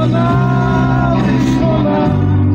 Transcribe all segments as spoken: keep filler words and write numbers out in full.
вона, лиш вона,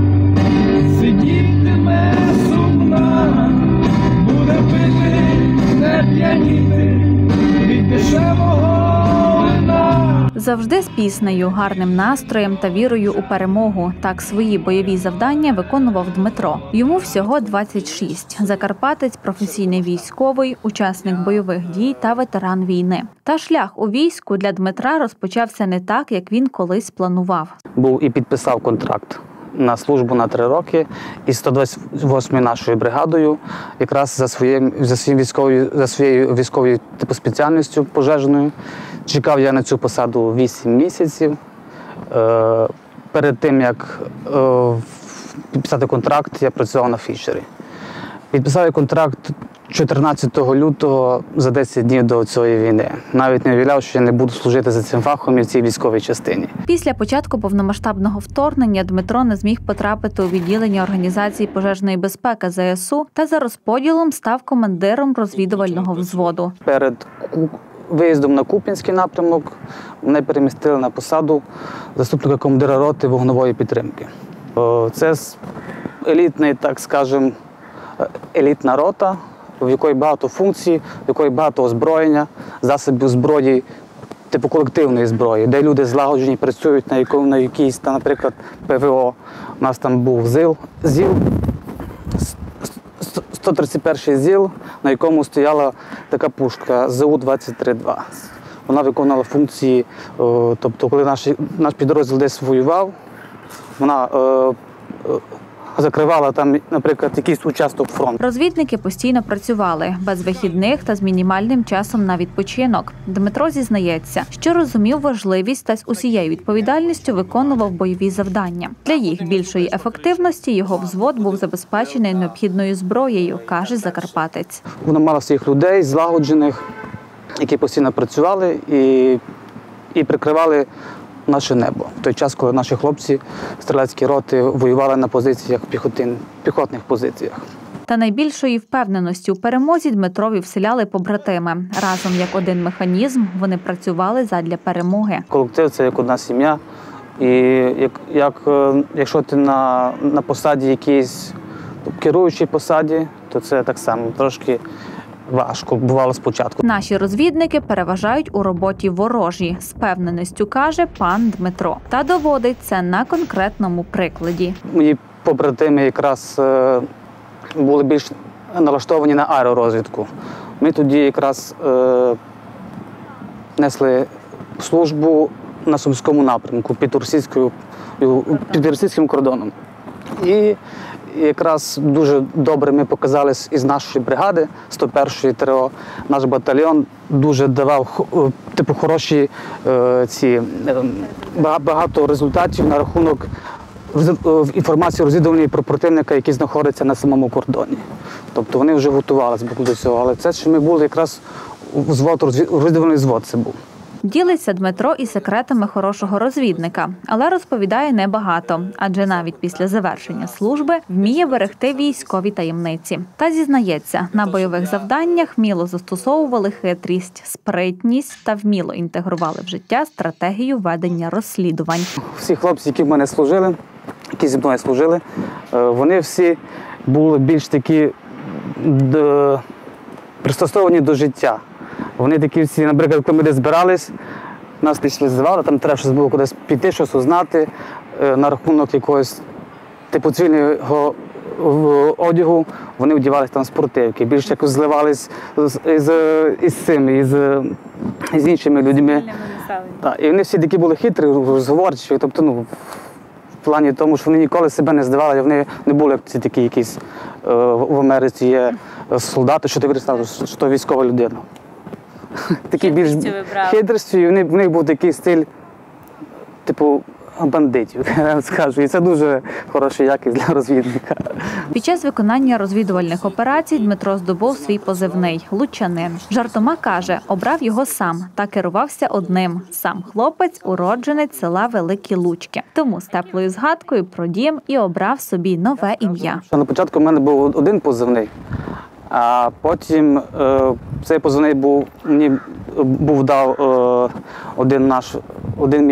сидітиме сумна, буде пити, не п'яніти від дешевого вина. Завжди з піснею, гарним настроєм та вірою у перемогу. Так свої бойові завдання виконував Дмитро. Йому всього двадцять шість. Закарпатець, професійний військовий, учасник бойових дій та ветеран війни. Та шлях у війську для Дмитра розпочався не так, як він колись планував. Був і підписав контракт на службу на три роки із сто двадцять восьмою нашою бригадою, якраз за своєю, за своєю військовою, за своєю військовою типу спеціальністю пожежною. Чекав я на цю посаду вісім місяців. Е, перед тим, як е, підписати контракт, я працював на Фішері. Підписав я контракт чотирнадцятого лютого, за десять днів до цієї війни. Навіть не уявляв, що я не буду служити за цим фахом і в цій військовій частині. Після початку повномасштабного вторгнення Дмитро не зміг потрапити у відділення Організації пожежної безпеки Зе Ес У та за розподілом став командиром розвідувального взводу. Перед виїздом на Куп'янський напрямок мене перемістили на посаду заступника командира роти вогневої підтримки. Це елітний, так скажемо, елітна рота, в якої багато функцій, в якої багато озброєння, засобів зброї, типу колективної зброї, де люди злагоджені працюють на, якому, на якійсь, там, наприклад, Пе Ве О. У нас там був ЗІЛ, ЗІЛ, сто тридцять перший ЗІЛ, на якому стояла така пушка Зе У двадцять три два. Вона виконувала функції, тобто коли наш, наш підрозділ десь воював, вона е, закривала там, наприклад, якийсь участок фронту. Розвідники постійно працювали, без вихідних та з мінімальним часом на відпочинок. Дмитро зізнається, що розумів важливість та з усією відповідальністю виконував бойові завдання. Для їх більшої ефективності його взвод був забезпечений необхідною зброєю, каже закарпатець. Вона мала всіх людей, злагоджених, які постійно працювали і, і прикривали наше небо. В той час, коли наші хлопці стрілецькі роти воювали на позиціях, піхотин, піхотних позиціях. Та найбільшої впевненості у перемозі Дмитрові вселяли побратими. Разом як один механізм вони працювали задля перемоги. Колектив – це як одна сім'я. І як, як, якщо ти на, на посаді якійсь керуючій посаді, то це так само трошки важко бувало спочатку. Наші розвідники переважають у роботі ворожі, з певненістю каже пан Дмитро. Та доводить це на конкретному прикладі. Мої побратими якраз е, були більш налаштовані на аеророзвідку. Ми тоді якраз е, несли службу на Сумському напрямку під російською, під російським кордоном. І якраз дуже добре ми показали із нашої бригади, сто першої Те Ре О. Наш батальйон дуже давав типу хороші е, ці багато результатів на рахунок інформації розвідувальної про противника, який знаходиться на самому кордоні. Тобто вони вже готувалися до цього, але це, що ми були якраз взвод, розвідувальний взвод це був. Ділиться Дмитро і секретами хорошого розвідника, але розповідає небагато, адже навіть після завершення служби вміє берегти військові таємниці. Та зізнається, на бойових завданнях вміло застосовували хитрість, спритність та вміло інтегрували в життя стратегію ведення розслідувань. Всі хлопці, які в мене служили, які зі мною служили, вони всі були більш такі пристосовані до життя. Вони такі всі, наприклад, коли ми десь збирались, нас пішли звали, там треба щось було кудись піти, щось узнати на рахунок якогось типу цивільного одягу, вони вдівалися там спортивки, більше якось зливались з, із, із цими, із, із іншими людьми. Так, і вони всі такі були хитрі, розговорчиві, тобто, ну, в плані тому, що вони ніколи себе не здавали, вони не були як ці такі якісь е, в Америці є солдати, що ти говориш, що то військова людина. Такі більш хитрості, і в них був такий стиль, типу, бандитів, я скажу. І це дуже хороша якість для розвідника. Під час виконання розвідувальних операцій Дмитро здобув свій позивний – «Лучанин». Жартома каже, обрав його сам та керувався одним. Сам хлопець – уродженець села Великі Лучки. Тому з теплою згадкою про дім і обрав собі нове ім'я. На початку в мене був один позивний, а потім е, цей позивний був, мені був дав е, один, наш, один мій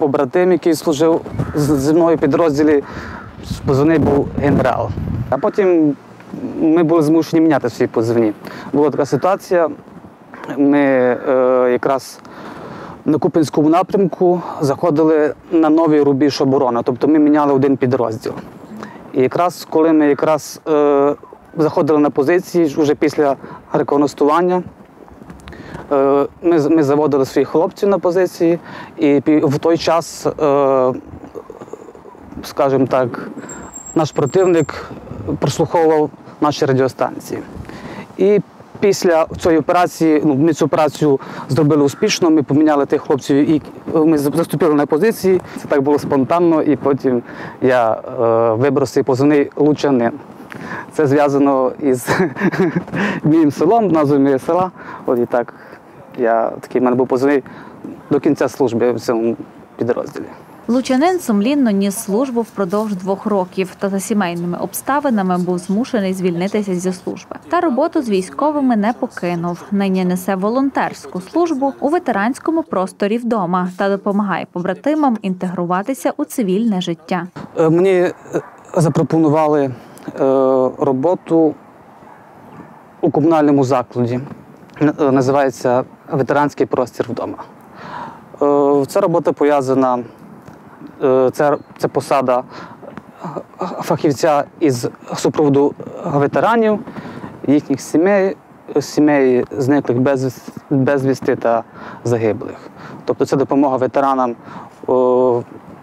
побратим, який служив з- зі мною в підрозділі, позивний був генерал. А потім ми були змушені міняти свої позивні. Була така ситуація, ми е, якраз на Куп'янському напрямку заходили на новий рубіж оборони, тобто ми міняли один підрозділ. І якраз коли ми якраз е, заходили на позиції, вже після рекогностування, е, ми, ми заводили своїх хлопців на позиції, і пі- в той час, е, скажімо так, наш противник прослуховував наші радіостанції. І після цієї операції, ну, ми цю операцію зробили успішно, ми поміняли тих хлопців, і ми заступили на позиції. Це так було спонтанно, і потім я е, вибрав свій позивний «Лучанин». Це зв'язано із моїм селом, назвою моєї села. От і так, я такий, в мене був позивний до кінця служби в цьому підрозділі. Лучанин сумлінно ніс службу впродовж двох років та за сімейними обставинами був змушений звільнитися зі служби. Та роботу з військовими не покинув. Нині несе волонтерську службу у ветеранському просторі вдома та допомагає побратимам інтегруватися у цивільне життя. Е, Мені е, запропонували е, роботу у комунальному закладі. Н- е, Називається «Ветеранський простір вдома». Е, Ця робота пов'язана, е, це, це посада фахівця із супроводу ветеранів, їхніх сімей, сімей зниклих безвіс- безвісти та загиблих. Тобто це допомога ветеранам о,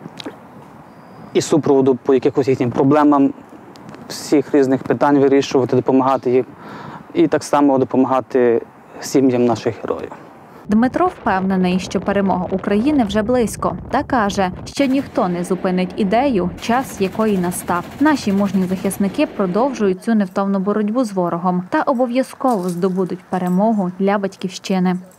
і супроводу по якихось їхнім проблемам, всіх різних питань вирішувати, допомагати їм. І так само допомагати сім'ям наших героїв. Дмитро впевнений, що перемога України вже близько, та каже, що ніхто не зупинить ідею, час якої настав. Наші мужні захисники продовжують цю невтомну боротьбу з ворогом та обов'язково здобудуть перемогу для батьківщини.